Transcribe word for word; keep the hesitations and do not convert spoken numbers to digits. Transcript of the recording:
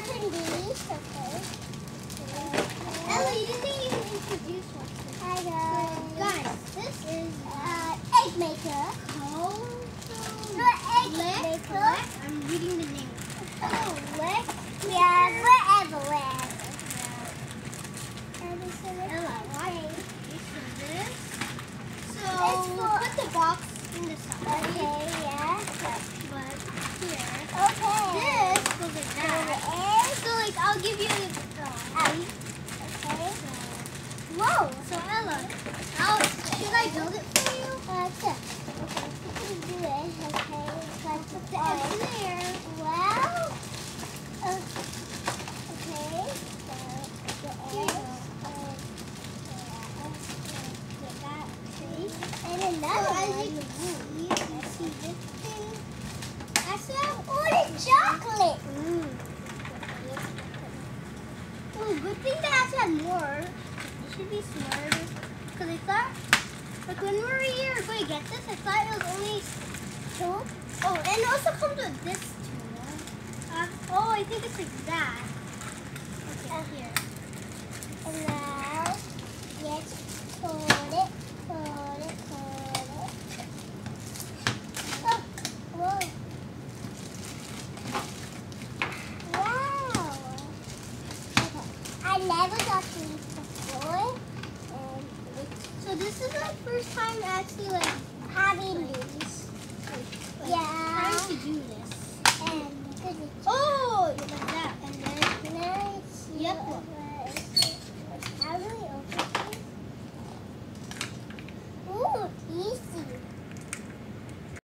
open these. Okay. Ella, you didn't even introduce one. Hi guys. Guys, this is Uh, egg maker. called No, egg Lick. maker. I'm reading the name. Oh, lick. Yeah, wherever, wherever. And it's a lick. Ella, why? So this. So It's we'll for- put the box in the side. Okay, yeah. But here. Okay. This goes like So that. the egg. So like I'll give you the uh, Um, okay. Whoa. So Ella, I'll, should I build it for you? Uh, sure. Okay, you can do it. Okay, so I put the Oh, egg. there. Well, uh, okay, so the egg, uh, get that tree, and another So as one. you can see, you can see this thing. I still have all the chocolate. Mm. Oh, good thing that has had more. You should be smarter. Because I thought, like when we were here going to get this, I thought it was only two. Oh, and it also comes with this too. Uh, oh, I think it's like that. Okay, here. And now, let's hold it, hold it, hold it. Oh, whoa. Wow. Okay, I never got these before. And it's So this is my first time actually like having these. like, Yeah. trying to do this. And because it's Oh, like that. And then, nice. yep, look.